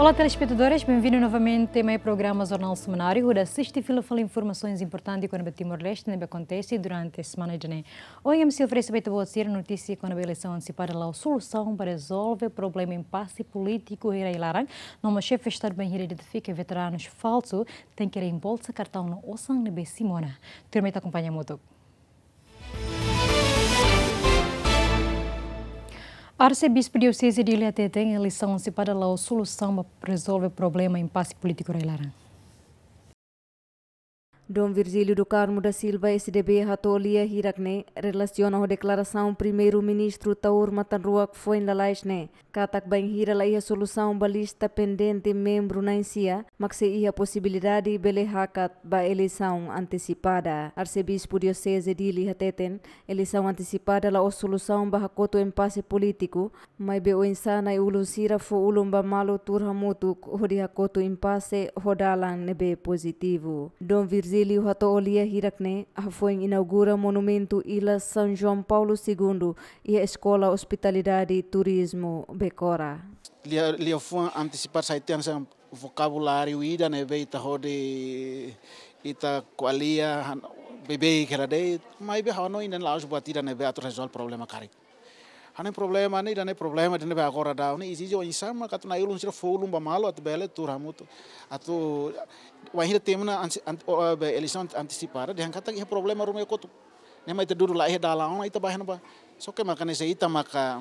Olá telespectadores, bem-vindos novamente ao meu programa Jornal Semanário, onde assiste-fila fala informações importantes quando o Timor-Leste acontece durante a semana de janeiro. Hoje a MC oferece para você a notícia quando a eleição antecipada lá a solução para resolver o problema impasse político e Larang. Numa chefe de Estado bem identifica veteranos falsos tem que reembolsar cartão no Osang de Simona. Turma te acompanha muito. Arcebispo Diocese de Ilha Tete tem eleição antecipada lá a solução para resolver o problema impasse político em Larang. Dom Virgílio do Carmo da Silva, SDB, Ratolia Hirakne, relaciona a declaração primeiro-ministro Taur Matanrua que foi em Lalaisne. Katak bem hira lá a solução balista pendente membro na Insia, mas se ia a possibilidade de belehakat ba eleição antecipada. Arcebispo Diocese de Ilha-Teten, eleição antecipada lá a solução ba hakoto impasse político, mas be o insana e ulusira fo ulum ba malo turhamutu hodi hakoto impasse hodalang nebe positivo. Dom Virgílio Ratolia Hirakne foi inaugura monumento Ilha São João Paulo II e a Escola Hospitalidade e Turismo Becora. Lia foi antecipar saitian sem vocabulário ida ne beita hode ita qualia bebe que era de mas be hano ainda lá os batida ne be atu resolve problema cari. Hane problema ne dane problema de ne be agora da ne exige o insama que tu na ilun sira folum ba malo at bele turhamuto atu wahida temna eleição antecipada de kata que problema rumah kotu ne mai te duru la e dalang ita bahana ba so que makane se ita maka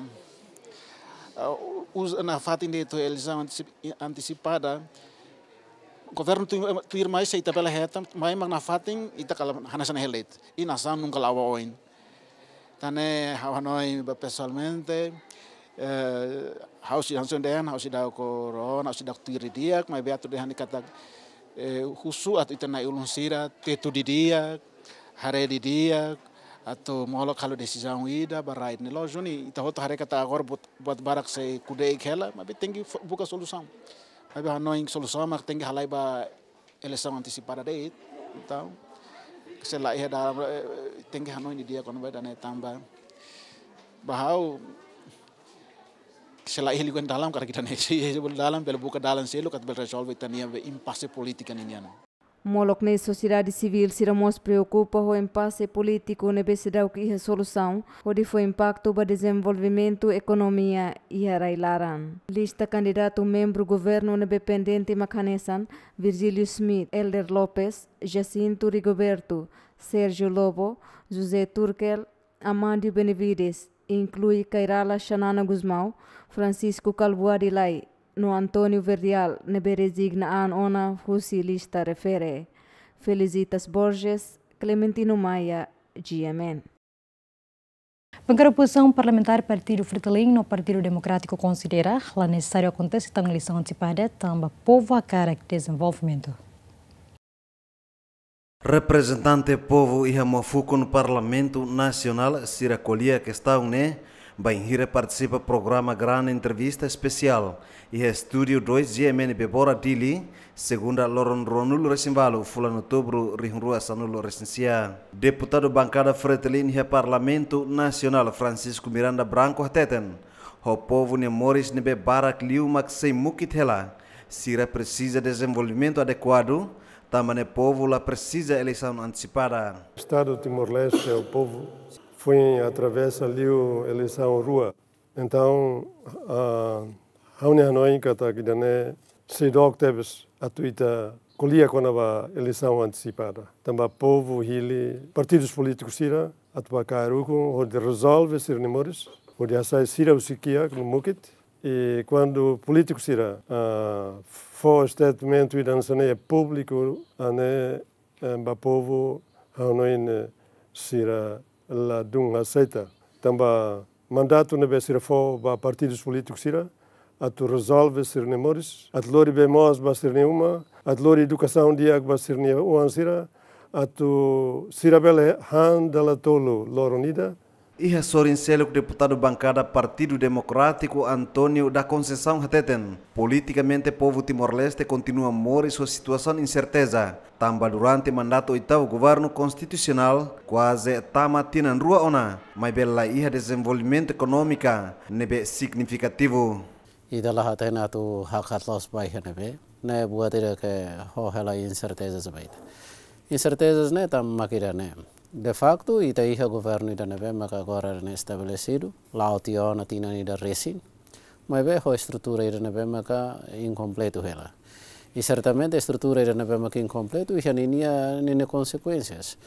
na fatin de to eleição antecipada governo tu ir mais se ita bela heta mai mag na fatin ita kala hanasan helet ina sam nunca lawa oin tane hawanoi pessoalmente hausi hanson den hausi da corona hausi da tuir dia mai beato de hanikata husu atau ita na ulun sira tetu di dia hare di dia atau mohlo kalau decisão ida barai ni lojo ni ita hoto hare kata agora buat barak se kudei kela mas tem que buka solução mas hanoi solução mas tem que halai ba eleição antecipada de então se lá ia dar tem que hanoi ni dia quando vai dar ne tambah bahau selain liguan dalam karena kita nasi dalam pelo buka dalam selo kat bel resolve tania impasse política niniana. Molok na sociedade civil se ramos preocupa com o impasse político na becidade que a solução onde foi impacto para desenvolvimento economia e a Railaran. Lista candidato membro governo independente Macanesan, Virgílio Smith, Elder Lopes, Jacinto Rigoberto, Sérgio Lobo, José Turkel, Amandio Benevides, inclui Cairala Xanana Guzmão, Francisco Calbuadilai, no Antônio Verdial, nebe resigna an ona husi lista refere. Felicitas Borges, Clementino Maia, GMN. A oposição parlamentar Partido Fretilin no Partido Democrático considera a necessário acontecer a eleição antecipada também povo a cara de desenvolvimento. Representante povo e Hamafuco no Parlamento Nacional Siracolia que está Banhira participa do programa Grande Entrevista Especial e Estúdio 2 GMN Bebora Dili, segunda Loron Ronulo Resimbalo, fulano outubro Rihunrua Sanulo Resencia. Deputado bancada Fretilin e Parlamento Nacional Francisco Miranda Branco Teten, o povo ne Moris nebe Barak Liu Maxei Mukithela, Sira precisa de desenvolvimento adequado, também o povo lá precisa eleição antecipada. O Estado de Timor-Leste, o povo foi através ali a eleição rua. Então, a União Hanoi que está aqui dentro, se doctores atuita colhia quando a eleição antecipada. Também o povo e partidos políticos sira atuar cairuco onde resolve ser nemores, onde assai sira o siquia no mukit e quando políticos sira for statement e dançaneia público ane o povo Hanoi sira la dung aceita também mandato nebe sira fo ba partidos políticos sira atu resolve sir nemores at lori bemos ba sir neuma at lori educação dia ba sir ne uan sira atu sira bele han dala tolo loronida. Iha Sorin Seluk, deputado bancada Partido Democrático Antônio da Conceição Hateten. Politicamente, o povo Timor-Leste continua a morir sua situação incerteza. Também durante o mandato oitavo governo constitucional, quase tama tinan rua ona, mas bela iha desenvolvimento econômico nebe significativo. ida lah atena tu hakat los bai hanabe ne buat ida ke ho hela incertezas bai incertezas ne tam makira ne de facto ita iha governo ida nebe maka agora ne estabelecido la otiona tina ida resin mas be ho estrutura ida nebe maka incompleto hela e certamente a estrutura ida nebe maka incompleto e hania nene consequências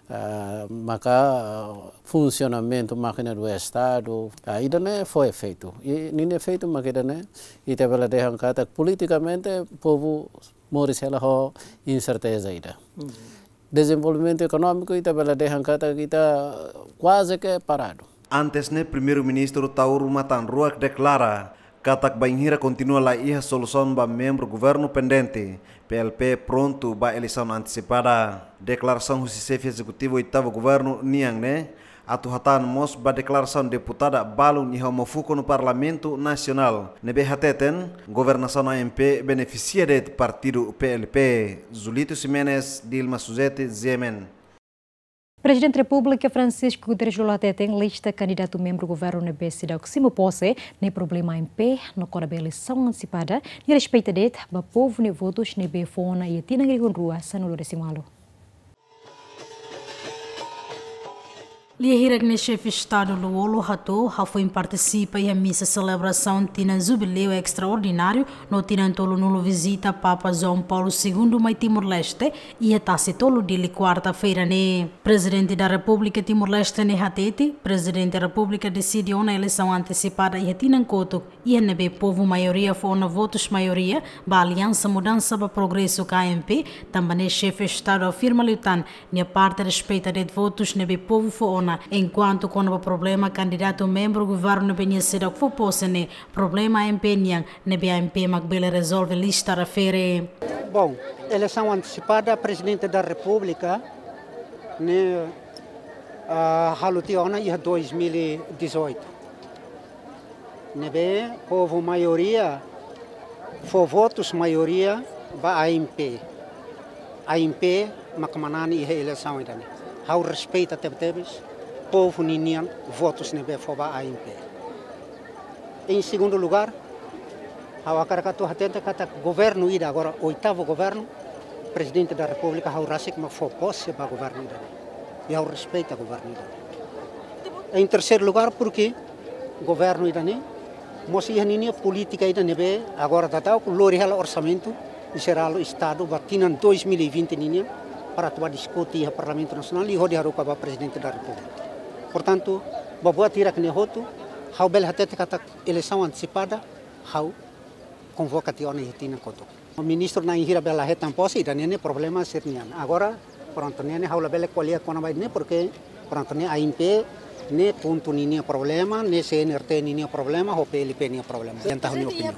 maka funcionamento máquina do Estado ainda não foi feito e nem é feito mas ainda não e te bela deixam kata politicamente povo moris ela ho incerteza ainda desenvolvimento econômico e te bela deixam kata kita quase que parado. Antes ne primeiro-ministro Tauro Matanruak declara Katak Banhira continua lá e a solução para membro governo pendente. PLP pronto para eleição antecipada. Declaração do chefe executivo oitavo governo Niang ne atuhatan mos ba declaração deputada Balu ni homofuko no Parlamento Nacional. Nebe hateten governação AMP beneficia de partido PLP. Zulito Ximenes, Dilma Suzete, Zemen. Presidente da República Francisco Guterres tem lista candidato membro do governo na BCD que se posse nem problema em pé no cor da eleição antecipada e respeita de o povo ne votos ne befona e tina com rua sanolo decimalo. Liahirag ne chefe Estado Luolo Hato foi participa e a missa celebração tina jubileu extraordinário no tinantolo nulo visita Papa João Paulo II mai Timor-Leste e a tacitolo de quarta-feira ne Presidente da República Timor-Leste ne hatete Presidente da República decidiu na eleição antecipada e tinan koto e nebe povo maioria fona votos maioria ba aliança mudança ba progresso KMP também chefe Estado afirma lutan ne parte respeita de votos nebe povo fona enquanto quando o problema candidato membro do governo benhecida que for possível problema empenham nebe AMP magbele resolve lista refere. Bom, eleição antecipada presidente da República ne halutiona em 2018 nebe povo maioria for votos maioria ba AMP makmanani e eleição ainda hau respeita tebes povo ninian votos nebe foba AMP. Em segundo lugar, hau acaracatu hatenta kata governo ida agora oitavo governo presidente da República hau rasik ma for posse ba governo ida e hau respeita governo ida. Em terceiro lugar, porque governo ida ne mosi nini política ida nebe agora tatau lori hala orçamento geral do Estado batinan 2020 nini para tu discutir no Parlamento Nacional e rodear o presidente da República. Portanto, boa tira que nehoto, hau bel hatete kata eleição antecipada, hau convocação e tina koto. O ministro na inhira bela hetan posse dan nene problema sernian. Agora, pronto nene hau la bela qualia kona vai ne porque pronto ne AMP ne ponto nini problema, ne CNRT nini problema, o PLP nini problema. Entah ni opinião.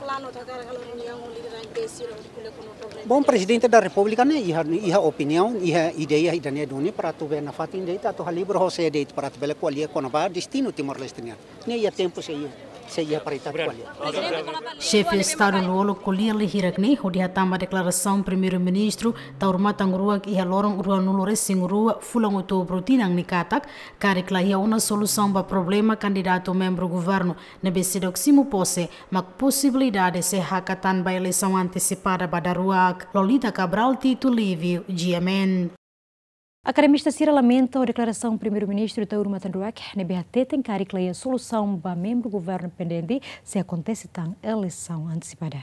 Bom, presidente da República né, iha opinião, iha ideia ida ne doni para tu ver na fatin deita tu halibro ho se deit para tu bela qualia kona ba destino Timor-Leste ne. Ne ia tempo se ia para ita qualia. Chefe Estado Luolo Colia Lihirakne, onde hatamba declaração primeiro-ministro Tauro Matanruak e a lorong rua nulo resing rua fulang outubro tinang nikatak, karikla ia uma solução para problema candidato membro governo na BCD Oximo Posse, mas possibilidade se hakatan ba eleição antecipada Badaruak, Lolita Cabral Tito Livio, GMN. Academista Cira lamenta a declaração do primeiro-ministro Tauro Matanruak na BAT tem caricleia solução para membro do governo pendente se acontece tão eleição antecipada.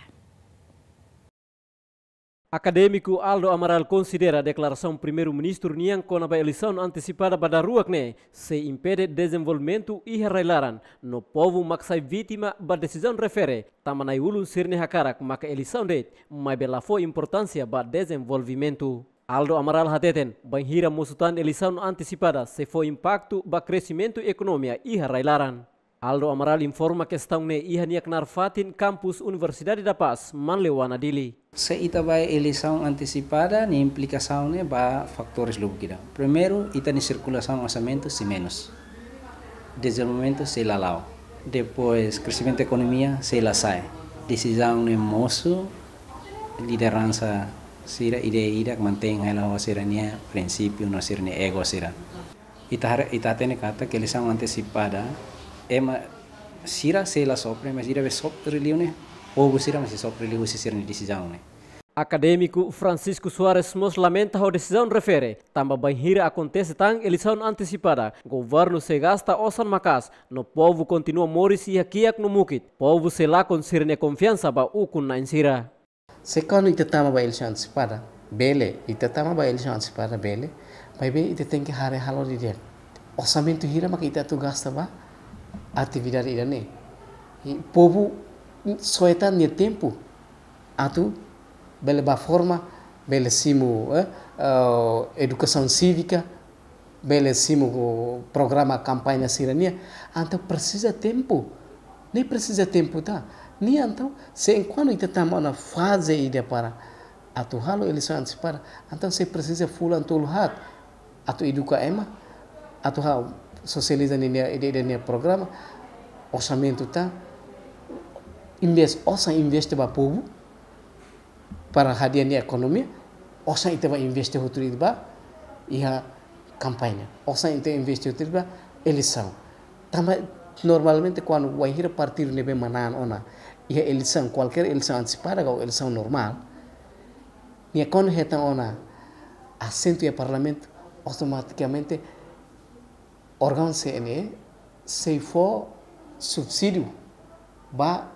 Acadêmico Aldo Amaral considera a declaração do primeiro-ministro Niang com a eleição antecipada para Daruak se impede desenvolvimento e relailaran no povo maksai vítima da decisão refere tamanai ulu sirne hakarak maka eleição de mas bela foi importância para desenvolvimento. Aldo Amaral hateten banhira musutan eleição antecipada se foi impacto para crescimento econômico e relailaran. Aldo Amaral informa questão ne iha niak narfatin campus Universidade da Paz Manlewana Dili. Se ita vai eleição antecipada, ni implicação ne ba fatores logo que dá. Primeiro, ita ni circulação orçamento se menos. Desenvolvimento se lalau. Depois, crescimento da economia se la sai. Decisão ne moço, liderança sira ideia que mantém ela serania princípio não ser ne ego sira. Ita tem kata que eleição antecipada ema sira se la sopra, mas sira be sopra liune povo sira masih sobre liu sisir ni decisão né. Acadêmico Francisco Soares Mos lamenta a decisão refere. Também banhira acontece tão eleição antecipada. Governo se gasta osan macas. No povo continua moris e hakiak no mukit. Povo se lá com sirne confiança ba ukun na insira. Se quando ita tama ba eleição antecipada, bele, ita tama ba eleição antecipada bele, mas bem ita tem que hare halo di dia. Orçamento hira maka ita tu gasta ba atividade ida ne. Povo só está no tempo. Atu bele ba forma, bele simo educação cívica, bele simo programa campanha sirania, então precisa tempo, nem precisa tempo tá, nem então se enquanto ita tamo na fase ida para atu halo eleição antecipada, então se precisa fulan tolo hat, atu educa ema, atu hal socializa nenia programa, orçamento tá, investe ba povo para hadiah ni ekonomi, osa itu ba investi huturi ba, ia kampanye, osa itu investi huturi ba eleição. Também normalmente quando o hira partido nebe manan ona, ia eleição, qualquer eleição antecipada ou eleição normal, ia quando heta ona assento ia parlamento, automaticamente órgão CNE se for subsídio ba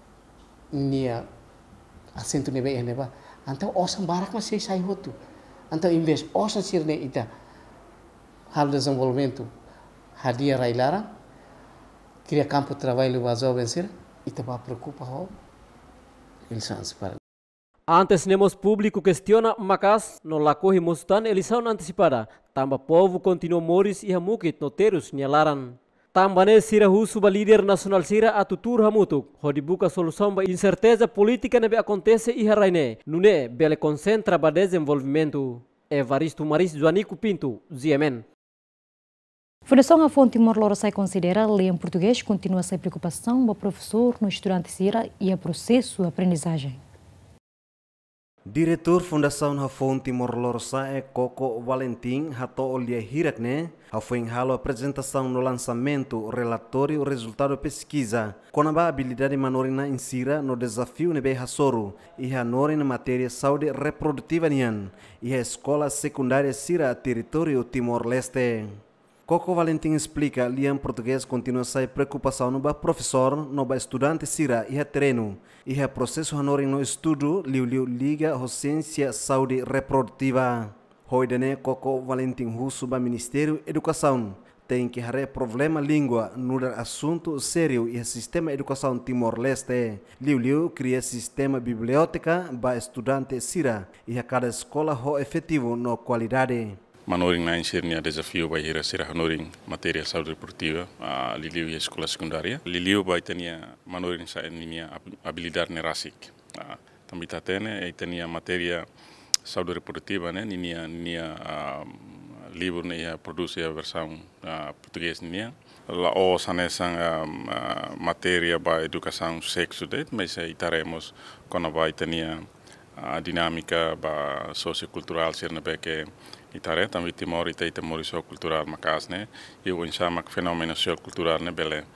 nia assento nebe neba, então osam barak masih sai hotu, então invest osam sirne ita hal desenvolvimento hadia railara, cria campo de trabalho para jovens sir, ita ba preocupa ho, eleição antecipada. Antes nemos público questiona macas no lacorre mostan eleição antecipada, tamba povo continua moris e hamukit noteros nyalaran. Tambane sira husu ba líder nacional sira atutur hamutuk, hodi buka solução ba incerteza política nebe acontece e haraine, nune bele concentra ba desenvolvimento. Evaristo Maris Joanico Pinto, ZMN. Fundação Afon Timor-Leste considera a lei em português continua sem preocupação do professor no estudante sira e a processo de aprendizagem. Diretor Fundação Afon Timor-Leste é Coco Valentim Hato Olia Hirakne, foi em halo apresentação no lançamento relatório resultado pesquisa com a habilidade manorina insira no desafio nebe hasoro e hanori na matéria saúde reprodutiva nian e a escola secundária sira território Timor-Leste. Coco Valentim explica que em português continua a ser preocupação no professor, no estudante sira e treino e o processo hanori no estudo liga a ciência saúde reprodutiva. Hoidane Coco Valentim Russo ba Ministério Educação tem que haver problema língua no assunto sério e o sistema educação Timor-Leste. Liu cria sistema biblioteca ba estudante sira e a cada escola ho efetivo no qualidade. Manoring na insirnya desafio ba hira sira hanoring matéria saúde reprodutiva Liliu e escola secundária. Liliu ba itania manoring sa enia habilidade nerasik. Também tatene itania matéria saúde reprodutiva né nia livro né produz a versão português nia lá o sanesang matéria ba educação sexo det mas itaremos quando vai tenia a dinâmica ba sociocultural ser nebe que itare também Timor ita Timor sociocultural macas né e o insama fenômeno sociocultural né bele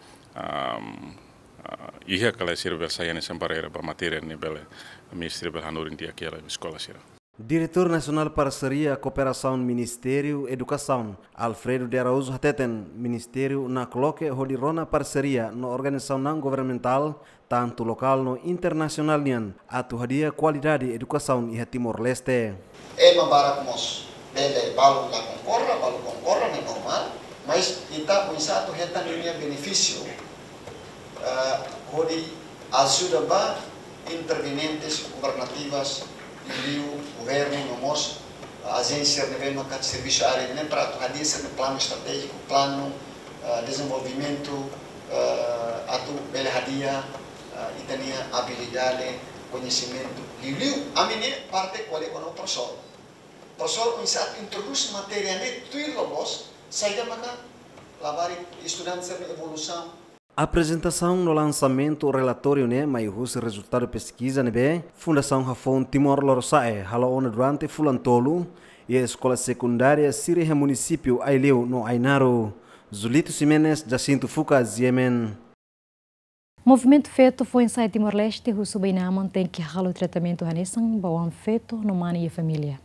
ia kala ser versão né sembarera ba matéria né bele ministério bel hanorin dia aquela escola sira. Diretor Nacional Parceria Cooperação Ministério Educação, Alfredo de Araújo Hateten, Ministério na coloque hodirona parceria na organização não governamental, tanto local no internacional nian, atuhadia qualidade educação e Timor-Leste. É uma barakmos, bele balu concorra, é normal, mas kita usato heta ninia benefício, hodi ajuda ba intervenientes governativas o governo, nomos, a agência de serviço área de para atuar no plano estratégico, plano desenvolvimento, atu bela hadia, itania habilidade, conhecimento. Liu a minha parte qual é o professor. Professor insat introduz matéria net tuilobos, saída maka lavar estudantes de evolução. A apresentação no lançamento relatório né, mas o resultado pesquisa né, Fundação Afon Timor-Leste, halaona durante Fulantolo e a escola secundária Siriha município Aileu no Ainaro. Zulito Ximenes, Jacinto Fuca, Yemen. Movimento feito foi em Sai Timor-Leste, o Subainaman tem que ralo tratamento hanesan, bawang feito no mani e família.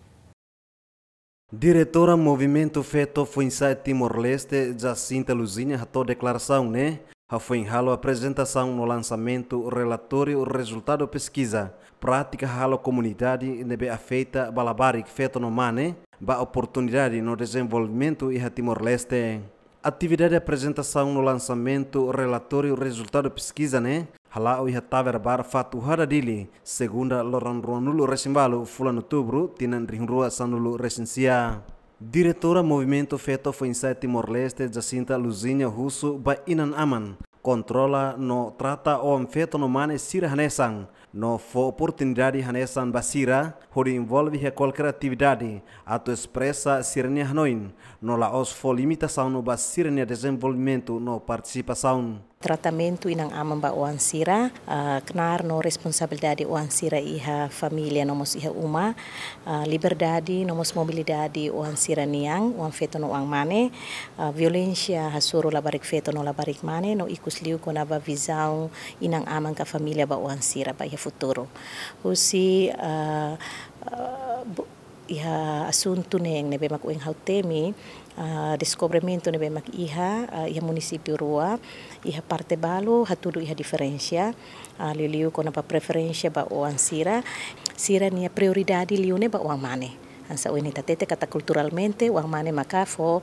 Diretora Movimento Feto foi em Sai Timor-Leste, Jacinta Luzinha, a declaração, né? Foi em halo apresentação no lançamento relatório resultado pesquisa prática halo comunidade nebe afeita balabarik feito no mane ba oportunidade no desenvolvimento e Timor-Leste. Atividade de apresentação no lançamento relatório resultado pesquisa, né? Hala o taver bar fatu hada dili segunda loran ronulu resimbalo fulan outubro tinan rinrua sanulu resensia. Diretora Movimento Feto foi em Sai Timor-Leste, Jacinta Luzinha Russo, ba inan aman, controla no trata o feto no mane sira hanesan, no fo oportunidade hanesan basira, hori envolve qualquer atividade, ato expressa sirenia hanoin, no laos fo limitação no basirenia desenvolvimento no participação. Tratamento inang amang ba uang sira, kenar no responsabilidade uang sira iha família nomos iha uma, liberdade nomos mobilidade uang sira niang, uang feto no uang mane, violência hasuro labarik feto no labarik mane, no ikus liu ko na ba visão inang amang ka família ba uang sira ba iha futuro. Usi iha assunto neng nebe mak uang hautemi, descobrimento nebe mak iha município Rua, iha parte balo hatudu iha diferensia, liu ko na pa preferência ba uang sira nia prioridade liu ne ba uang mane. Ansa uini tatete kata culturalmente uang mane makafo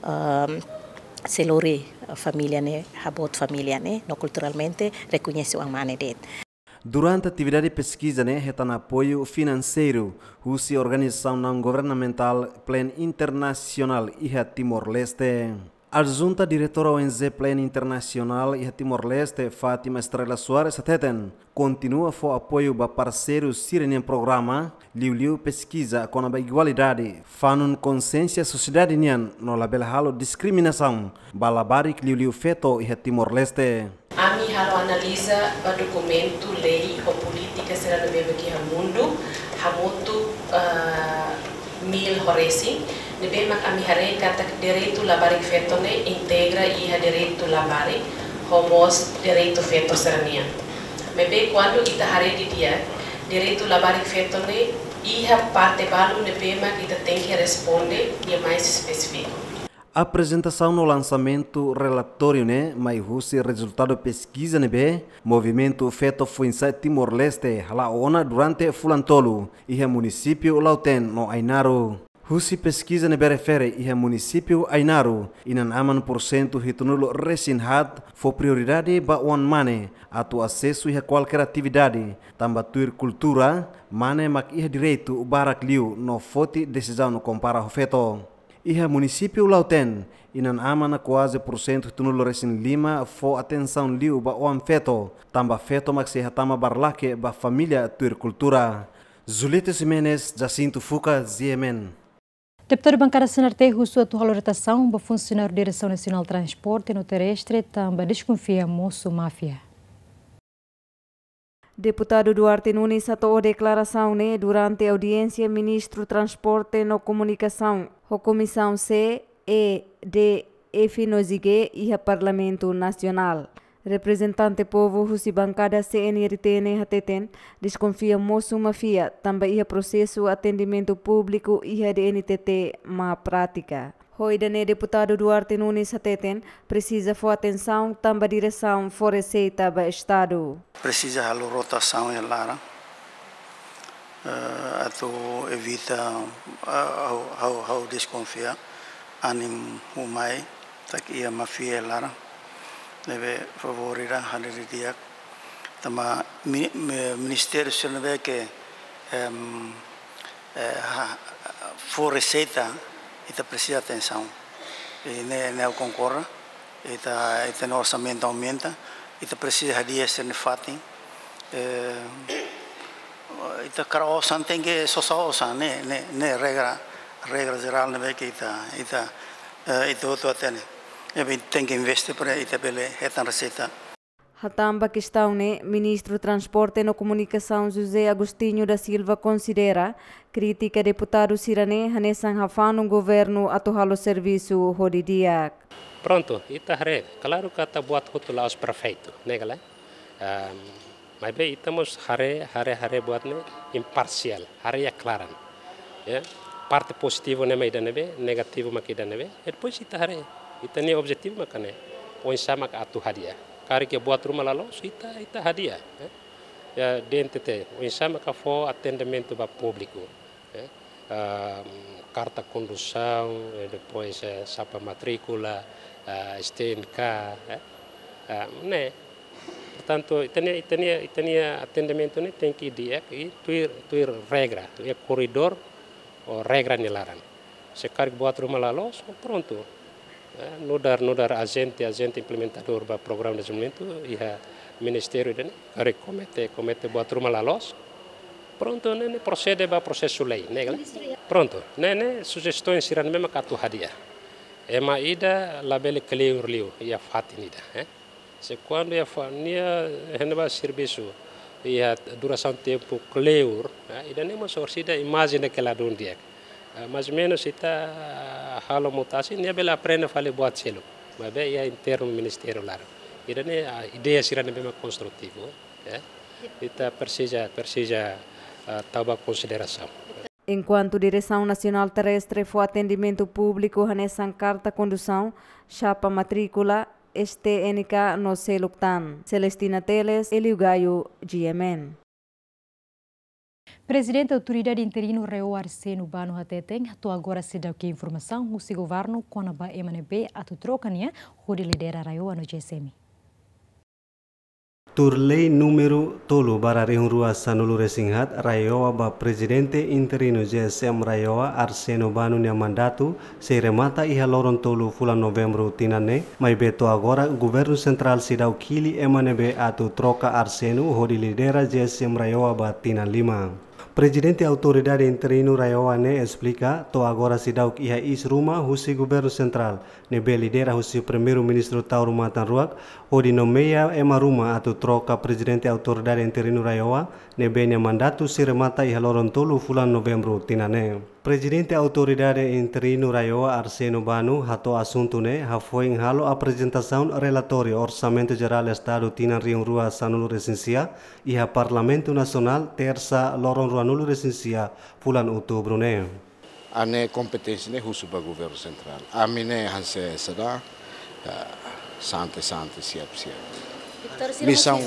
selore família ne habot família ne no culturalmente reconhece uang mane det. Durante a atividade de pesquisa, retan apoio financeiro, a organização não governamental Plan Internacional e Timor-Leste. A junta diretora ONG Plan Internacional e Timor-Leste, Fátima Estrela Soares, continua a apoio para parceiros sirenen programa, liu pesquisa com a igualdade, fanun consciência sociedade nian no label halo discriminação, balabarik liu feto e Timor-Leste. Ami halo analisa ba documento, lei ou política será no mesmo que o mundo, hamutu mil horesi, nebe mak ami hare kata direito labarik fetone integra iha direito labarik, homos direito feto serania. Mebe quando ita hare di dia, direito labarik fetone iha parte balu nebe mak ita tem que responder e mais específico. A apresentação no lançamento relatório, mas o resultado pesquisa, movimento feito foi em Sai Timor-Leste, ona durante Fulantolo, e o município Lauten, no Ainaro. Husi pesquisa refere e o município Ainaro, e nan aman % hitunulo resinhat, for prioridade ba one mane, atu acesso a qualquer atividade, tambatuir cultura, mane mak iha direito barak liu, no foti decisão no compara o feto. Iha município Lauten, inan amana quase % tunulo resin lima fo atenção liu ba oam feto, tamba feto mak se hatama barlake ba família tuir cultura. Zulita Jimenez, Jacinto Fuca, ZMN. Deputado Bancada Senartejo, sua valorização para funcionário da Direção Nacional de Transporte no Terrestre também desconfia moço máfia. Deputado Duarte Nunes atou declaração durante a audiência ministro Transporte e Comunicação, a Comissão C e D FNOZIG e a Parlamento Nacional. Representante povo Husi Bancada CNRTN Hateten desconfia moço mafia, também processo atendimento público e a DNTT má prática. Hoidane deputado Duarte Nunes Hateten precisa for atenção, também direção for receita para Estado. Precisa a rotação em Lara, ato evita ao desconfiar, anim humai, tak ia mafia Lara, deve favorir a dia. Tama Ministério Senave que for receita ita precisa atenção e não concorra ita no orçamento aumenta ita precisa de ser fatin ita cara san tem que só né regra geral né que ita outro até tem que investir para ita bele etan receita. Hatamba questão ministro Transporte e Comunicação José Agostinho da Silva considera crítica deputado Sirane hanesan hafan governo atuhalo serviço hodidiak. Pronto, ita hare, claro que está buat hotulah os prefeito, negala. Mas bem, estamos hare buatnya imparsial, hare ya klaran. Ya, parte positiva nem mais dane negativo mak dane e depois kita hare. Kita ni objetivo makane. Poin sama ka atu hadiah. Kari que buat rumah lalu, ita hadiah. Ya, DNTT, poin sama ka fo atendimento ba público. Carta condução, depois sapa matrícula, STNK, né? Portanto, itania atendimento ne tem que dia e tuir regra, tuir corredor ou regra nilaran. Se carga buat rumah lalu, pronto. Nudar agente implementador ba programa de desenvolvimento e ministério dele, kare comete buat rumah lalu. Pronto, né, procede ba processo lei, né? Pronto, né, sugestões serão mesmo que tu hadiah. Ema ida labele clear liu, ia fatinida, Se quando ia fania, henba serviço, ia duração tempo clear, ida nem mais orsida imagem daquela dondia. Mais ou menos ita halo mutasi, nia bela aprende a fazer buat selo, mas bem ia interno ministério lá. Ida nem a ideia será mesmo construtivo, ita precisa tava consideração. Enquanto a Direção Nacional Terrestre for atendimento público nessa carta condução, chapa matrícula, STNK no Seluktan. Celestina Teles, Eliugaio, GMN. Presidente da Autoridade Interino Reo Arseno Bano Hateteng, tu agora se dá que informação, o governo com a MNB a tu trocania, o lidera Reo no GSM. Turlei número tolo bara rehunrua sanulu resinghat Rayoa ba Presidente Interino GSM Rayoa Arseno Bano nia mandatu se remata iha loron tolo fulan novembro tinane mai beto agora governo central sidau kili MNB atu troca Arseno hodi lidera GSM Rayoa ba tinan 5. Presidente Autoridade Interino Rayoa ne explica to agora sidau iha is ruma husi governo central nebe lidera husi primeiro ministro Tauro Matan Ruak hodi nomeia ema ruma atu troca Presidente Autoridade Interino Rayoa nebe nia mandatu se remata iha loron tolo fulan novembro tinane. Presidente Autoridade Interino Rayoa Arseno Bano hato assunto ne foi halo apresentação relatório Orçamento Geral Estado Tinan Rion Rua Sanulu Recensia e a Parlamento Nacional terça loron rua nulu recensia fulan outubro ne. Ane competência ne husu ba governo central. Amine hanse sada sante siap. Missão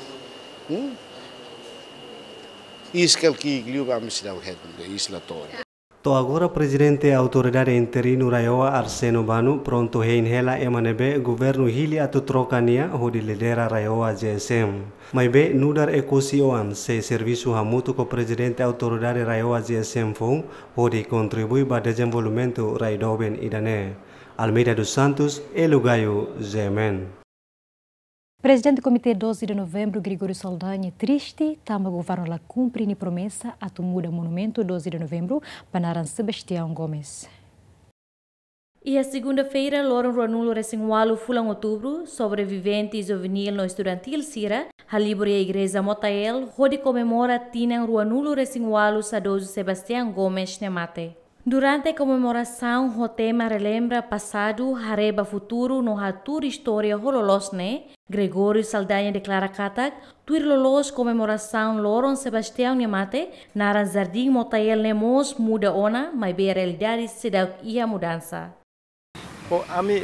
iskel ki gliuba amisdau het islatore. To agora Presidente Autoridade Interino Rayoa Arseno Bano pronto hela MNB governo hili atu trocania hodi lidera Rayoa GSM. Mai be nudar ekosioan se serviço hamutu ko Presidente Autoridade Rayoa GSM fong hodi contribui ba desenvolvimento raidoben idane. Almeida dos Santos, Elugaio, GMN. Presidente do Comitê 12 de Novembro, Gregório Saldanha, triste, tama governo la cumpre ni promessa a tu muda monumento 12 de Novembro, panaran Sebastião Gomes. E a segunda-feira, Loren Ruanulo Resingualo Fulan Outubro, sobrevivente juvenil no estudantil Sira, a Libra Igreja Motael, onde comemora Tinan Ruanulo Resingualo Sadoso Sebastião Gomes Nemate. Durante a comemoração, o tema relembra passado, hareba futuro no hatur história hololosne. Gregório Saldanha declara katak, tuir lolos comemoração Loron Sebastião Nemate, naran Jardim Motael Nemos muda ona, mas bem a realidade se dá ia mudança. Bom, a mim,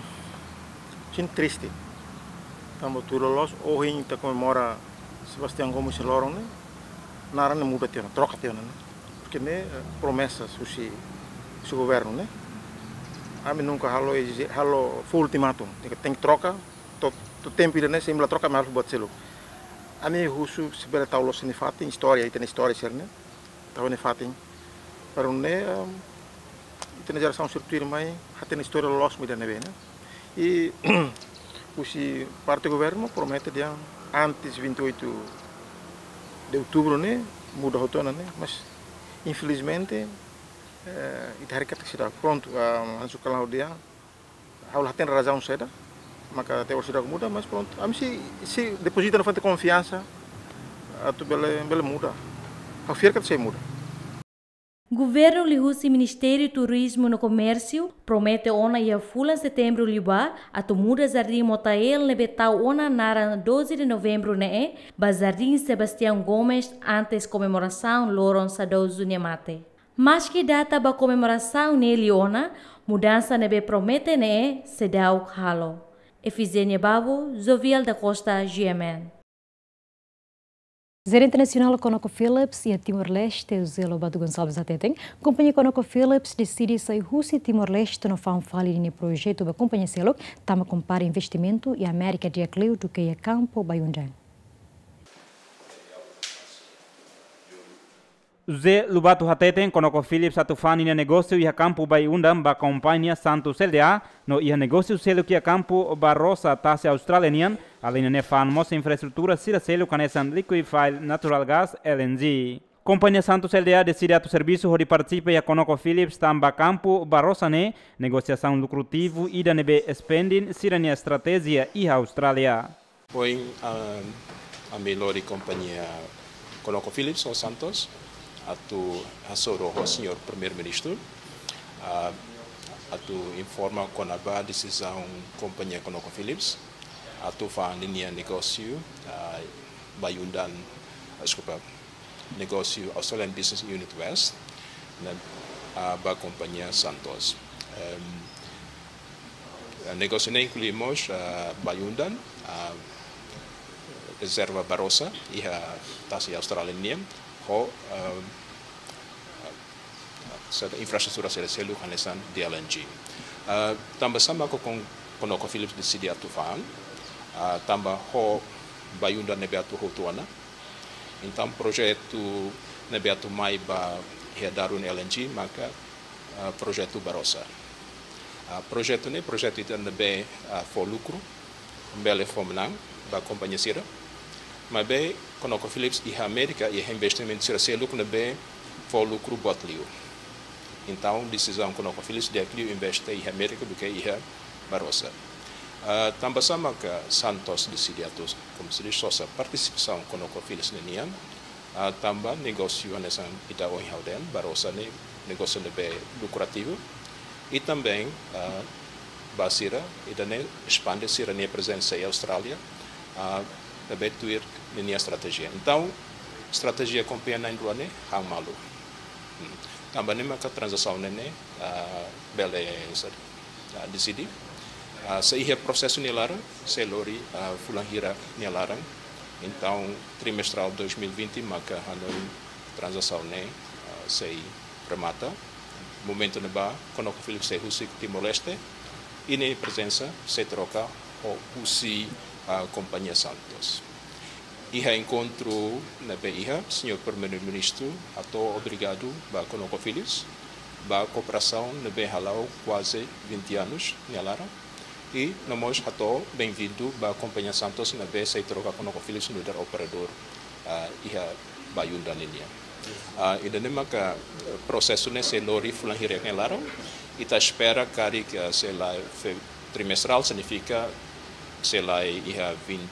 sinto triste. Estamos tuir lolos, hoje a comemora Sebastião Gomes Loron, né? Naran muda tiana, troca tiana, né? Porque né promessas o governo, né? A mim nunca halo full ultimatum, tem que troca, todo tempo né sempre a troca mais buat selo. A mim husu sebelum tahu los ini fatin história, itu história serne, tahu ini fatin, baru né itu geração surtir mai hati história los mida nebe, né? E husi parte governo promete dia antes 28 de outubro, né? Muda rotona, né? Mas infelizmente itu hari kata sudah pronto langsung kalau dia haulah tem razão seda maka teu sudah muda mas pronto a mim se deposita na fonte de confiança tu bele muda a fiar que você muda Governo lihusi Ministério Turismo no Comércio promete ona ia fulan setembro liba ato muda Jardim Motael nebetau ona nara 12 de novembro ba Jardim Sebastião Gomes antes comemoração Loron Sadouzo Niamate. Mas que data ba comemoração nele ona, mudança nebe promete sedau halo. Efizenia Babo, Zoviel da Costa, GMN. Gerente Nacional ConocoPhillips e a Timor-Leste, José Lobato Gonçalves Ateteng, companhia ConocoPhillips decide sair Rússia e Timor-Leste no fali no projeto da companhia Celok, tama compara investimento e a América de Acleu do que a campo Bayundan. José Lobato Ateteng ConocoPhillips atufani na negócio e a campo Bayundan ba companhia Santos LDA no e a negócio selo que a campo Barrosa taxa australiana além de famosa infraestrutura sira selo canesan liquefied natural gas LNG. Companhia Santos LDA decide a serviço onde participa e a ConocoPhillips tamba campo Barrosa negociação lucrativo e da nebe spending sira a estratégia e a Austrália. Foi a melhor companhia ConocoPhillips ou Santos atu hasoro o senhor primeiro-ministro atu informa com a decisão companhia ConocoPhillips atu fa linha negócio Bayundan negócio Australian Business Unit West na ba companhia Santos negócio incluímos Bayundan reserva Barossa e a taxa australiana ho infraestrutura selo kanesan di LNG. Tambah sama ko kung ConocoPhillips decidi atufaan, tambah ho Bayundan nebe atu ho tuana. Então projeto nebe atu mai ba darun LNG maka projeto Barossa. Projeto itu nebe for lucro, bele fomenang ba companhia sira. Mas bem, ConocoPhillips e a América e investimento será ser lucro bem for lucro botlio. Então, decisão ConocoPhillips de que investe em América do que em Barossa. Também sama que Santos decide atos como se diz só participação ConocoPhillips nenian. Também negócio nessa Itaú em Hauden Barossa negócio bem lucrativo e também basira e daí expande sira a presença em Austrália. Também tuir linha estratégia. Então, estratégia companhia na Induane hang malu. Também maka transação nene bele decidi. Sehingga processo nilarang, selori fulanghira nilarang. Então, trimestral 2020 maka hanoi transação ne sei remata. Momento neba ConocoPhillips se husi Timor-Leste. Ini presença se troca o husi companhia Santos. Iha encontro na BIA, senhor primeiro-ministro, estou obrigado a ConocoPhillips, a cooperação na BIA quase 20 anos, e nós estou bem-vindo a companhia Santos na BIA se troca ConocoPhillips no operador Iha Bayundan linha. E daí maka processo nesse lori fulanghirek nelaram, e ta espera que se lá trimestral significa se lá ia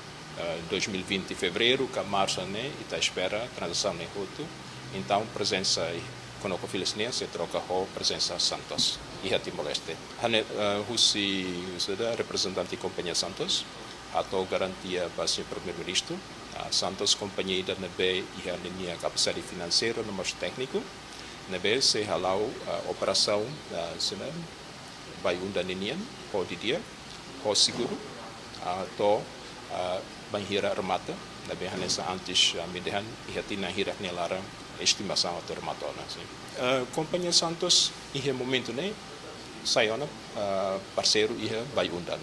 2020 fevereiro que março né e tá espera transação né outro então presença ConocoPhillips né se troca com presença Santos e a Timor-Leste hane husi sudah representante companhia Santos atau garantia base primeiro-ministro Santos companhia da nebe e a linha capacidade financeira no mais técnico nebe se halau operação sena Bayundan ninian pode dia ho seguro atau banhira armata da behanesa antes midehan ihatina hirak nelara estimação atau armata companhia Santos ihe momento ne sayona parceiro ihe Bayundan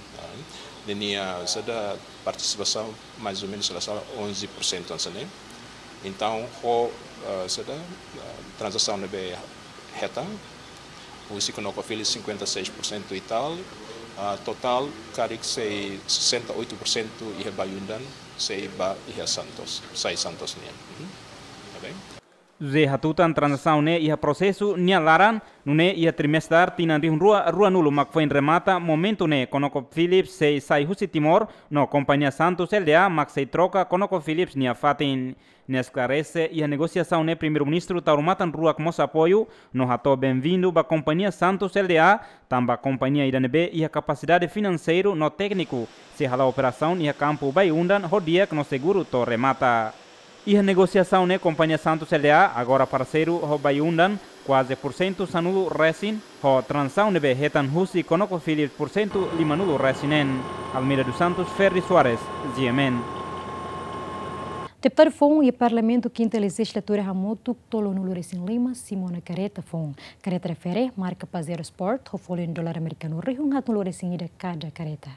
nenia sada participação mais ou menos 11% ansane então ho sada transação nebe heta o ConocoPhillips 56% e tal total karik sei 68% ia Bayundan sei ba ia Santos sai Santos nia bem Ze hatutan transação ne ia processo nia laran nune ia trimestrar tinan di rua nulo mak foi remata momento ne ConocoPhillips sei sai husi Timor no companhia Santos LDA mak sei troca ConocoPhillips nia fatin esclarece e a negociação né primeiro-ministro Taurumatan Ruak mos apoio no rato bem-vindo ba companhia Santos LDA, tamba companhia IDNB e a capacidade financeiro no técnico, se a operação e a campo Baiundan rodia no seguro to remata. E a negociação né companhia Santos LDA, agora parceiro ho Baiundan, quase por cento sanulo resin, ho transação nebe retan husi konoko Philips por cento limanulo resinen. Almeida dos Santos, Ferri Soares, GMN. Deputado Fon e Parlamento Quinta Legislatura Ramoto Tolonulo Recém Lima, Simona Careta Fon. Careta refere, marca Pazero Sport, o folho em dólar americano, Rio Nulo Recém Ida cada careta.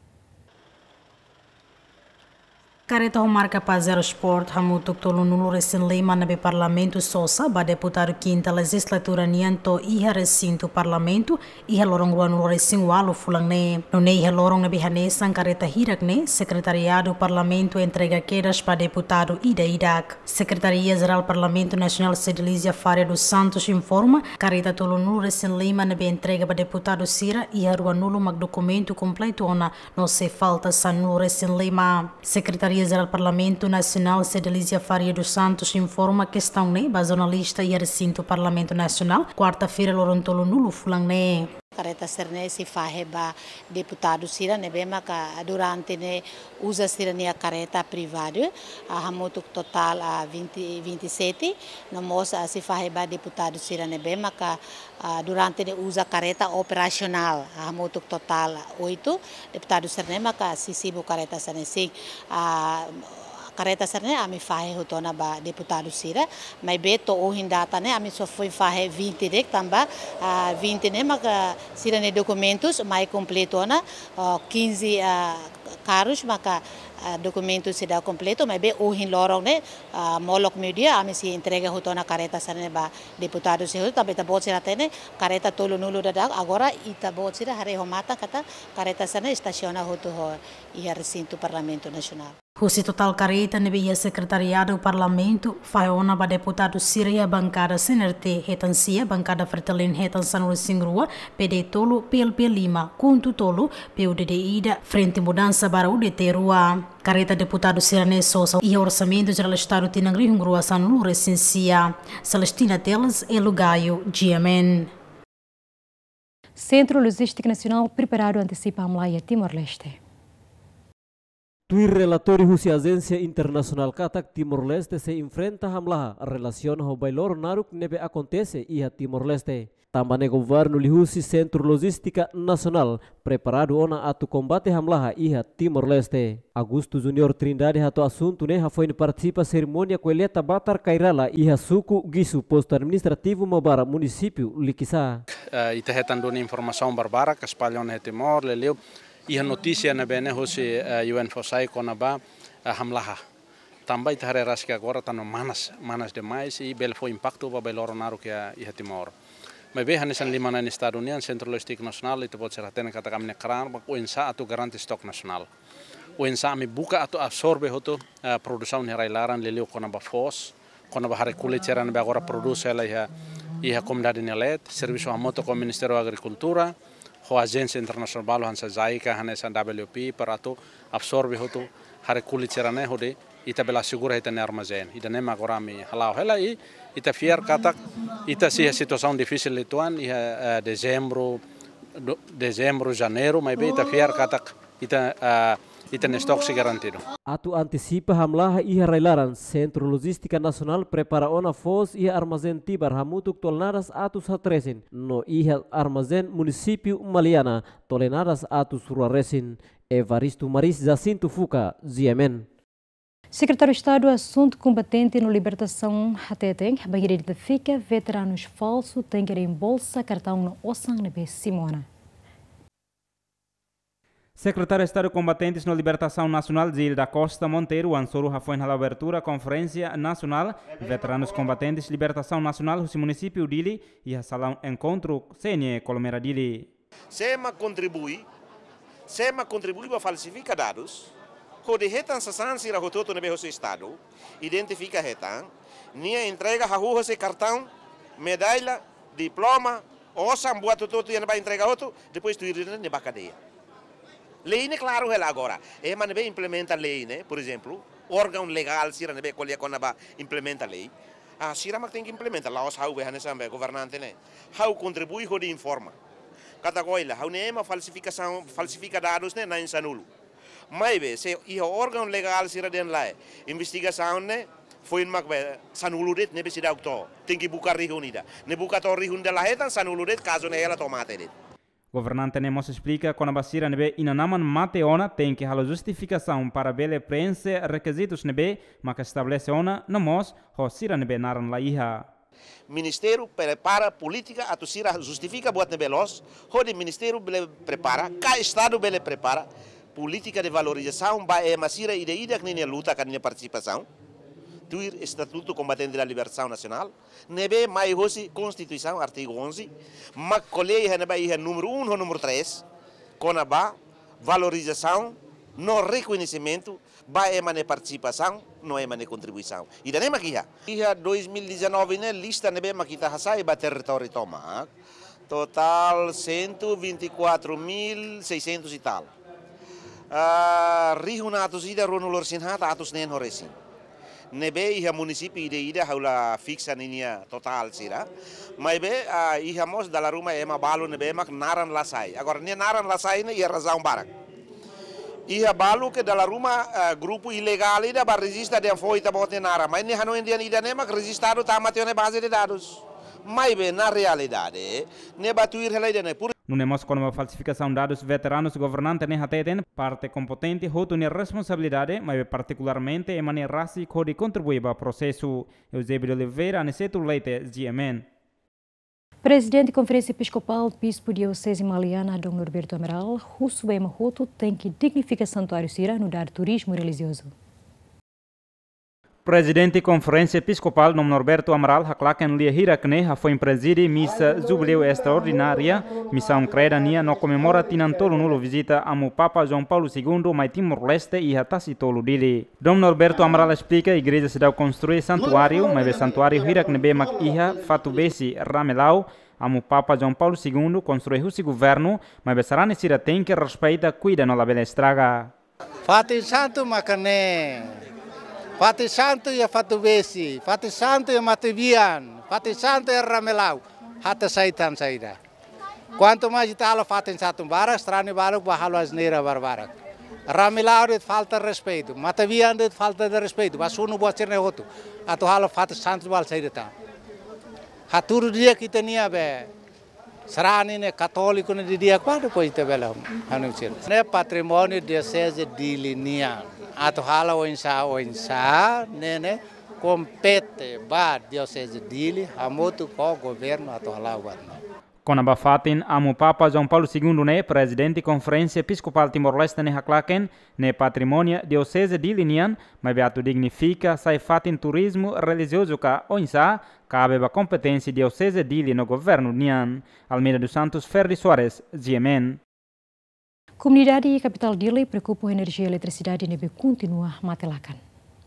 Careta o marca Pazero Sport, Ramuto Tolonulo Recém Lima, na Parlamento Sosa, ba deputado Quinta Legislatura Nianto, iha recinto Parlamento, iha lorong Ruanulo Recém Walu Fulangne. No ne iha lorong na Bihanesan Careta Hirakne, Secretariado Parlamento entrega quedas para deputado Ida Idak. Secretaria-Geral Parlamento Nacional Cedilícia Faria dos Santos informa, Careta Tolonulo Recém Lima na entrega para deputado Sira, iha Ruanulo mag documento completo ona, não se falta Sanulo Recém Lima. Secretaria-Geral Parlamento Nacional Cedilícia Faria dos Santos informa que estão ba jornalista e recinto Parlamento Nacional, quarta-feira Lorontolo Nulo Fulangne. Careta serne si faheba deputado sira nebema ka durante ne usa sirania careta privada a hamuto total a 27 no moça si faheba deputado sira nebema ka durante ne usa careta operacional a hamuto total 8 deputado serne ka sisibu careta serne sing careta serne ami fahe hotona ba deputado sira mas beto o hindata ne ami só foi fahe 20 dek tamba 20 ne maka sira ne documentos mais completona 15 carros maka documentos se dá completo mas be o hin lorong ne molok media ami se entrega hotona careta serne ba deputado sira também tá bot sira tene careta tolo nulo dadak agora ita bot sira hare homata kata careta serne estaciona hoto e recinto Parlamento Nacional. O total careta nebia secretariado do Parlamento faiona ba deputado Síria bancada CNRT retansia bancada Fretilin retan Sanuri Singrua PD Tolo PLP Lima Kuntu Tolo PUDD Ida Frente Mudança para o Rua careta deputado Sirane Sousa e orçamento geral do Estado Tinangri Hungrua Sanulu recensia Celestina Teles e Lugaio GMN. Centro Logística Nacional preparado antecipa a Mlaia Timor-Leste. Tui relatório Rússia Agência Internacional Katak Timor-Leste se enfrenta hamlaha a relação ao bailor naruk nebe acontece e a Timor-Leste. Também o governo Lihusi Centro Logística Nacional preparado ona atu combate hamlaha e a Timor-Leste. Augusto Junior Trindade hato assunto ne foi participa cerimônia colheita Batar Kairala e a suku gisu posto administrativo Mabara município Likisa. Ita hetan dona informação barbara que espalham na Timor leleu e a notícia na bene hoje UN Fosai konaba hamlaha. Também ita harerasi agora tá no manas demais e bel foi impacto ba beloro naru que a Timor. Mas bem hanesan lima na Estado União Centro Logística Nacional itu pode ser até kata kami nekran ba UNSA atu garanti stok nasional. UNSA mi buka atu absorbe hoto produção herailaran leleu konaba fos konaba hare kuliceran ba agora produce ela ia comunidade nelet serviço a moto com Ministério da Agricultura a Agência Internacional hansa Zaika hanesa WP para tu absorbe hoto hare kulicerane hode ita bela segura ita ne armazém ita nem agora mi halau hela e ita fiar katak ita se situação difícil lituan e dezembro janeiro mas bem ita fiar katak ita nestok se garantido. Atu antecipa hamlaha iha railaran Centro Logística Nacional prepara ona fos iha armazém tibar hamutuk tolnadas atus hatresin no iha armazém município Maliana tolenadas atus ruaresin. Evaristo Maris Jacinto Fuca, GMN. Secretário de Estado assunto combatente no libertação Hateteng, banheira de fica veteranos falso tem que reembolsa cartão no Osang Nebe Simona. Secretário de Estado Combatentes na Libertação Nacional, Gil da Costa Monteiro, Ansoro foi na abertura Conferência Nacional Veteranos Combatentes Libertação Nacional, o município Dili e a salão encontro CNE Colomera Dili. SEMA contribui para falsificar dados, quando retan sasan sira hototo nebe o Estado, identifica retan, nia entrega a rua esse cartão, medalha, diploma, osam buat tudo e vai entregar outro, depois tu ir na cadeia. Lei, né, claro, ela agora. É, mas não implementa a lei, né? Por exemplo, órgão legal sira nebe colher quando ba implementa lei sira mak tem que implementa lá os hau behane sambe governante né hau contribui ho de informa kata coila hau nema falsifica dados né na insanulu mas be se o órgão legal sira den lá investigação né foi mak be sanuludet nebe sida auto tem que buka rihunida ne buka to rihunda lá hetan sanuludet caso ne ela tomate det. Governante Nemos explica que a Basira nebe inanaman mate ona tem que haver justificação para bele preenche requisitos nebe, mas que estabelece ona namos ho sira nebe naran la iha. Ministério prepara política atu sira justifica buat nebe los, ho de ministério bele prepara, ka estado bele prepara política de valorização ba masira ide que nem luta que nem participação. Tuir Estatuto Combatente da Libertação Nacional, nebe mai hoje Constituição, artigo 11, mas colhei nebe ihe número 1 ou número 3, com a valorização, no reconhecimento, ba emane participação, não emane contribuição. E daí aqui ia 2019 né lista nebe makita hasai ba território toma, total 124.600 e tal. Rihunatus ida ronulor sinhata atus nen horesin. Nebe iha município ida haula fixa ninia total sira, mas be ihamos dalla Roma ema balu nebe mak naran lasai. Agora ne naran lasai ne ia razão barak. Iha balu que dalla Roma grupo ilegal ida ba registra de foi ta bote nara, mas ne hano indian ida ne mak registrado ta matione base de dados. Mas be na realidade ne batuir helaida ne Não nemos com uma falsificação de dados veteranos governantes nem hateten parte competente hotu ne responsabilidade, mas particularmente em maneira raci que contribui para o processo. Eusébio de Oliveira, Aniceto Leite, GMN. Presidente da Conferência Episcopal Bispo Diocese Maliana, Dom Norberto Amaral, Russo Bema Hoto tem que dignificar Santuário Sira no dar turismo religioso. Presidente da Conferência Episcopal Dom Norberto Amaral haklaken lia hirakne foi presidi missa jubileu extraordinária missão credania no comemora tinantolo nulo visita amu Papa João Paulo II mai Timor-Leste e hatacitolo dele. Dom Norberto Amaral explica a igreja se deu construir santuário, mas o santuário hirakne be mak iha fatubesi ramelau amu Papa João Paulo II construiu o governo, mas besarane sira tem que respeita cuida no la bela estraga. Fati santo makane. Fati santo ya fatubesi, fati santo ya mativian, fati santo ya ramelau, hata saitan saida. Quanto mais italo fati santo barak, strani barak bahalo asneira barbarak. Ramelau dit falta respeito, mativian dit falta de respeito, basuno buat cerne hotu. Atu halo fati santo bal saida ta. Haturu dia kita nia be. Serani ne católico ne dia quando poi te bela anunciar. Ne patrimônio diocese de Linian. Ato hala oinsa nene compete ba diocese dele hamoto ko governo ato hala wadna. Com a bafatin amu Papa João Paulo II ne presidente da Conferência Episcopal Timor-Leste ne haklaken ne patrimônio diocese de Linian, mas beato dignifica sai fatin turismo religioso ka oinsa cabe a competência diocese dele no governo Nian. Almeida dos Santos, Ferdi Soares, GMN. Comunidade e capital Dili preocupa a energia e eletricidade nebe continua matelakan.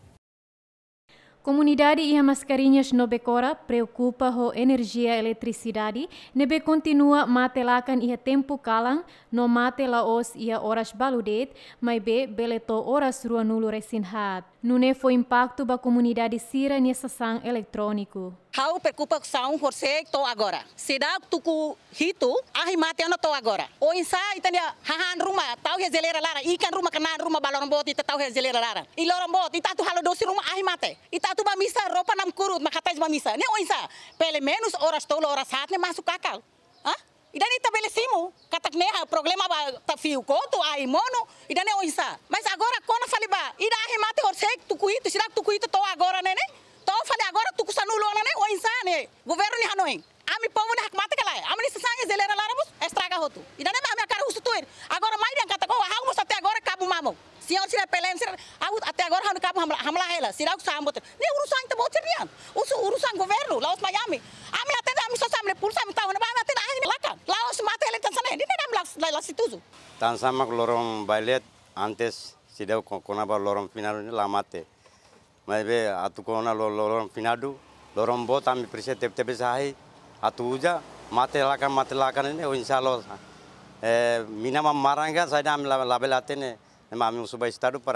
Comunidade e mascarinhas no Becora preocupa a energia e eletricidade nebe continua matelakan e tempo kalang no mate laos e horas baludet, mas beleto horas rua nulo resinhat. Nune foi impacto ba comunidade sira nessa sang eletrônico. Hau preocupação você to agora. Será que tu hito ahi mate ano to agora. O insa itania hahan rumah tau hezelera lara ikan rumah kena rumah balon bot ita tau hezelera lara. I lorong bot ita tu halo dosi rumah ahi mate. Ita tu ba misa ropa nam kurut makatais ba misa. Ne o insa pele menos horas tolo horas hat ne masuk akal. Ah? Idani tabelecimu katak neha problema ba tafiu ko tu ai mono idani o insa. Mas agora kona fali ba ida ahi mate horsek tu kuito sirak tu kuito to agora nene. Tô falei agora tu kusanulo né o insane governo ni hanoin ami povo ni hakmate kala ami ni sangue zelera larabus estraga hotu ida nem ami cara husu tuir agora mais dia kata ko hau até agora cabo mamo senhor sira pelen sira até agora hanu cabo hamla hela sira ku sambot ni urusan te botir nian urusan governo laos Miami ami até ami só samle pulsa ami tahu na ba até ahi lakan laos mate ele tansane ni nem la situzu tan sama lorong bailet antes sidau konaba lorong final ni lamate. Mas be atu kona lorong finadu lorong bot ami perse tep sahi atu uja mate lakan ini insyaallah mina maranga saya am labelate ne ami subai estado para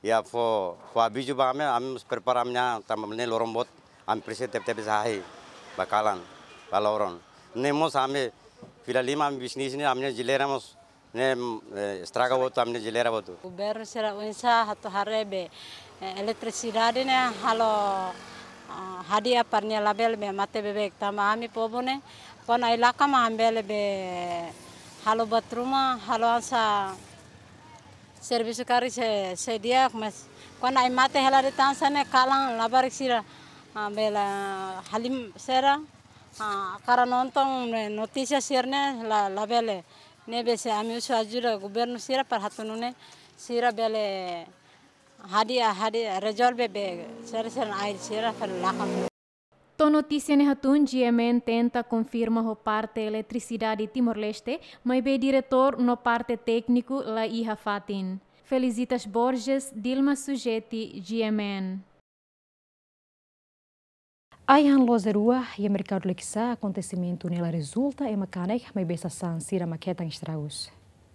Ya fo abiju ba am preparamnya tamamne lorombot am prese tep sahi bakalan baloron. Nemos ame fila 5 am bisnis ni amne jileramos ne estraga botu amne jilera botu. Governo será unsa hatu harebe eletricidade ne halo hadia parnya label be mate bebek tama ami pobone pona ilaka ma ambele be halo batruma halo ansa serviço kari se dia mas quando ai mate hela de tansane kalang labar sira bela halim sera cara nonton notícia sirne la labele nebe se ami usu ajuda governo sira par hatunune sira bele hadia resolve be sera ai sira par lakam. To notícia ne hatun GMN tenta confirma ho parte eletricidade Timor-Leste, mas be diretor no parte técnico la iha fatin. Felicitas Borges, Dilma Sujeti, GMN. Ayhan lozerua e mercado leksa acontecimento nela resulta e makanek mas be sasan sira maketang estragos.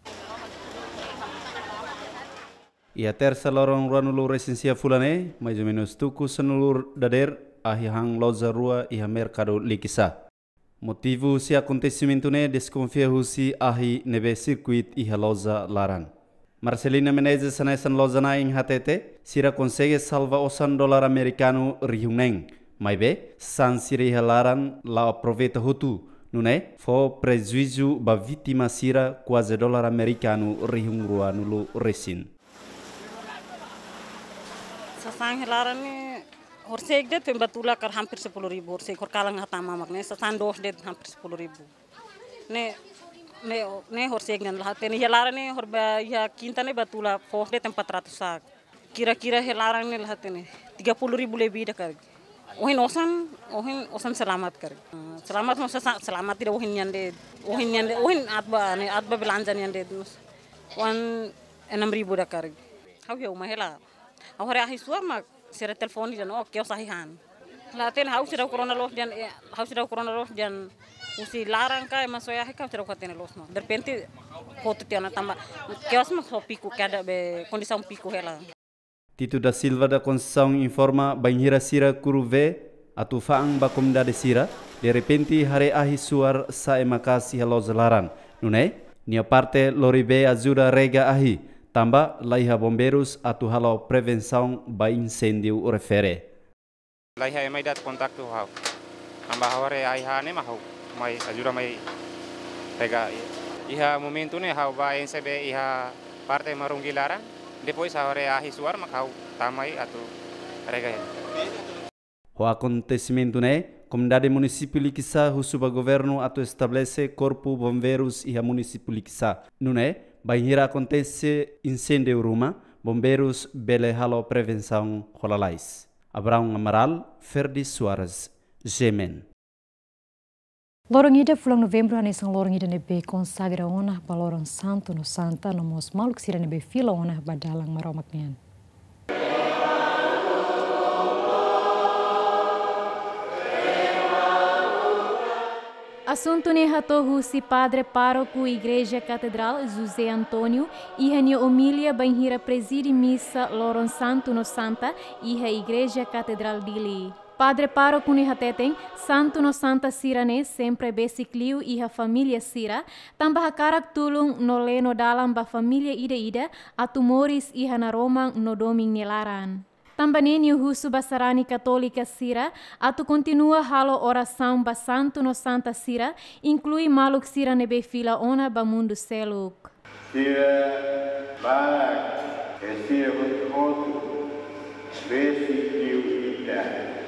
E a terça lorong ranulu resensia fulane, mais ou menos tuku senulur dader ahihang loza rua iha mercado likisa. Motivo si acontecimento ne desconfia husi ahi nebe circuit iha loza laran. Marcelina Menezes sanesan loza na ing hatete, sira consegue salva $100 americano rihuneng. Mas be, san sira iha laran la aproveita hutu. Nune, fo prejuízo ba vítima sira quase $1 americano rihung rua nulu resin. Sasang helaran ni horsek det pembatula kar hampir 10.000 horsek hor kalang hatama makne sasan dos det hampir 10.000 ne horsek nan lahat ni helaran ni hor ba ya kinta ne batula fos det 400 sak kira-kira helaran ni lahat ni 30.000 lebih dah kar ohin osan selamat kar selamat masa selamat tidak ohin atba belanja ni ande wan 6.000 dah kar how ya umahela ahora ahi suar mak sira telefon dan oke sahihan laten haus sudah corona los dan usi larang ka masoya ka sudah katene los no berpenti foto tiana tamba kios mak piku kada be kondisi piku hela. Tito da Silva da Conceição informa banhira sira kuruve atu faang bakomda de sira de repente hare ahi suar sa emakasi halos laran nune nia parte loribe ajuda rega ahi tamba laiha bombeiros atu halo prevenção ba incêndio refere. Laiha emai dat kontak tu hau. Amba hore aiha ne mahau mai ajuda mai rega iha momento ne hau ba ensebe iha parte marunggi larang depois hore ahi suar makau tamai atu rega. O acontecimento ne Comunidade Município Likisa husuba governo atu estabelece corpo bombeiros iha município Likisa. Nune banhira acontece incêndio ruma, bombeiros bele halo prevenção rolalais. Abraão Amaral, Ferdi Soares, Gemen. Lorongida fulang novembro anesan lorongida nebe consagra ona baloron santo no santa no mos maluk sira nebe fila ona badalang maromaknian. Assunto ne hatohu si padre pároco Igreja Catedral José Antônio iha ni homilia banhira preside missa Loron Santo no Santa iha Igreja Catedral Dili. Padre pároco ne hateten Santo no Santa Sirane sempre besicliu iha família Sira tambah karak tulung no leno dalam ba família ida atumoris iha na Romang no doming nilaran. Também o Russo Basarani Católica Sira, atu continua halo oração ba Santo no Santa Sira, inclui maluk Sira nebe fila ona ba mundo seluk. Sira barak, Sira outro, besikiu ita.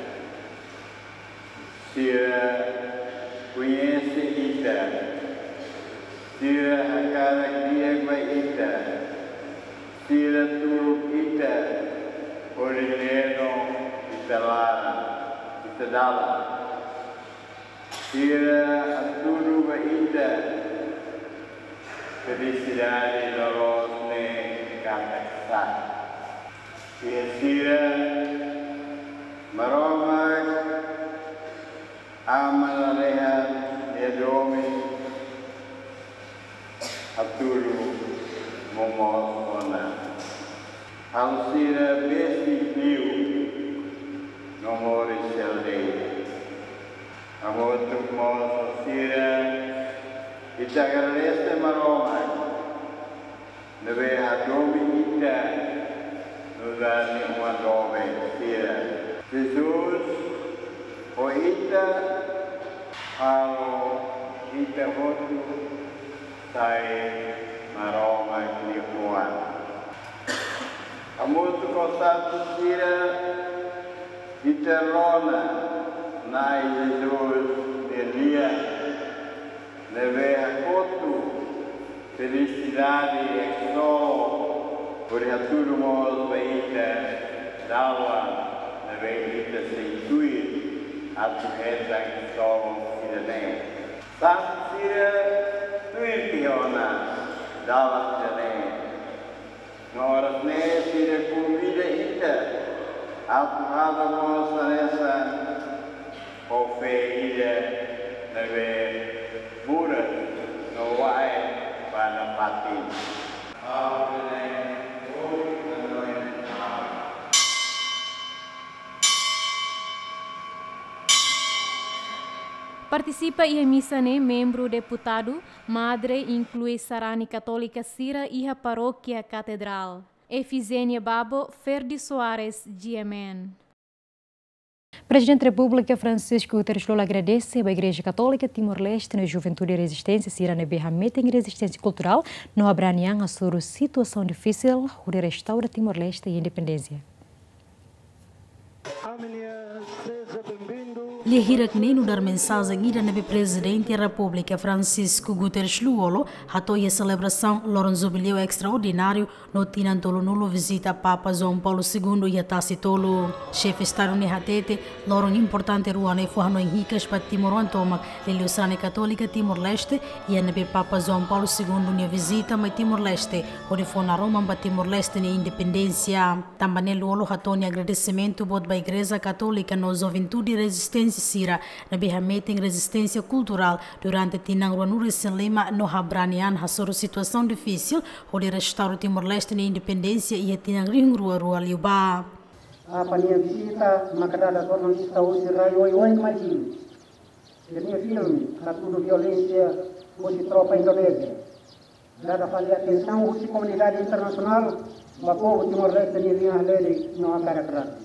Sira conhece ita. Sira hakarak dia ba ita. Sira turuk ita. Oreleno italara, itadala. Sira aturu ba ita. Felicidade lorone kakaksa. Sira maromak amal leha edomi aturu momona. Alcira Bessi Liu, no more Sheldei. Amor tu moço, Cira, e te agradeço, Maroma. Deve a domi ita, nos dá uma domi, Cira. Jesus, o ita, ao ita voto, sai Maroma que voa. Amor tu consato, Cira, ita rona. Nai Jesus Elia, leve a coto, felicidade e só, por tudo modo feita, dava, leve ita se intuir, a tu reza que só cidadão. Santo Cira, tuir piona, dava cidadão. Nós ne Cira comida ita, a tu rada moça nessa, o feia neve mura no vai para patin. Participa e missa né membro deputado, madre inclui Sarani Católica Cira e a paróquia Catedral. Efizênia Babo, Ferdi Soares, GMN. Presidente da República Francisco Guterres Lula agradece à Igreja Católica Timor-Leste na Juventude e Resistência Cira Nebeha meeting resistência cultural no Abranian sobre a situação difícil de restaurar Timor-Leste e independência. Lihirak nenu dar mensagem ida nebe presidente da República Francisco Guterres Luolo hatoi a celebração Loron Jubileu extraordinário no Tinantolo nulo visita Papa João Paulo II e a Tacitolo chefe estado ne hatete Loron importante ruane fuhano enricas para Timor Antomac Liliusrane Católica Timor-Leste e a nebe Papa João Paulo II ne visita mai Timor-Leste onde foi na Roma para Timor-Leste ne independência também Luolo hatoni agradecimento bot ba Igreja Católica no Juventude e Resistência Cira na beha meeting resistência cultural durante tinang ruanuri selema no Habranian hasoro situação difícil onde restauro Timor-Leste na independência e tinang ring rua liuba. A minha visita macarada jornalista hoje oi imagino. De minha filme a tudo violência hoje tropa Indonésia. Dada fazer atenção hoje comunidade internacional, o povo Timor-Leste nem lei não há característica.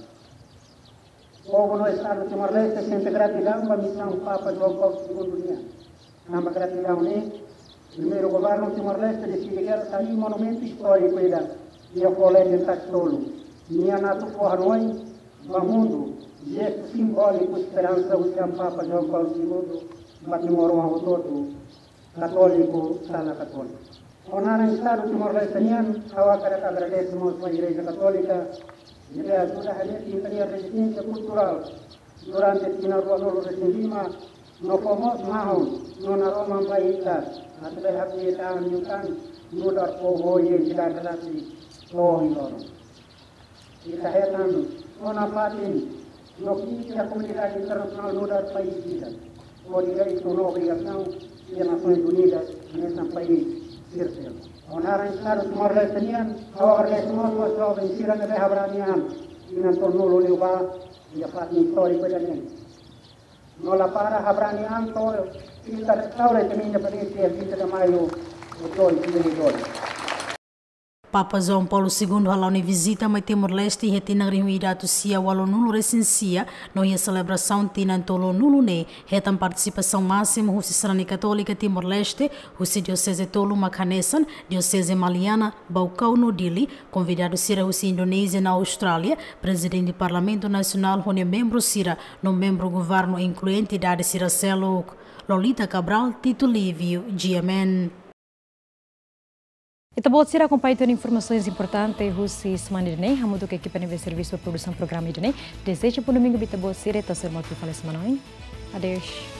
O povo no estado de Timor-Leste sente gratidão para a missão Papa João Paulo II. Numa gratidão, né? Primeiro, o governo de Timor-Leste decide que sair um monumento histórico e a colégio de Tacitolo. Minha nato fornoi, no mundo, gesto simbólico, esperança, o São Papa João Paulo II, para Timor-Leste todo, católico, sala católica. Honrar o estado de Timor-Leste, ao agradecemos à Igreja Católica, e ajuda a gente a resistência cultural durante a rua de Lima, no famoso marrom, no na Roma Baita, até a Pietà, no dar povo e a cidade da Cidade. E está retando, na parte, no que a comunidade internacional no dar país vida, por direito, uma obrigação e as Nações Unidas nesse país, certeza. Honrar a estado de Timor-Leste, ao agradecemos aos jovens Cira de Habranian, e não tornou o Leuba e a parte histórica da gente. Não lá para Habranian, e está restaurando a independência 20 de maio de 2022. Papa João Paulo II halani visita mai Timor-Leste e tinang reunido sia walonulu recensia no ia celebração tinantolo nulu ne hetan participação máxima Hussisrani Católica Timor-Leste Hussi Diocese Tolu Makanesan Diocese Maliana Baucau no Dili convidado Sira Hussi Indonésia na Austrália presidente do Parlamento Nacional onde membro Sira no membro governo incluente da Sira Seluk Lolita Cabral Tito Livio GMN. E também se acompanhar informações importantes Hussi semana de nem hamudo que equipe nível serviço produção programa de nem desejo para domingo bita boa sira tá ser mal que fala semana. Adeus.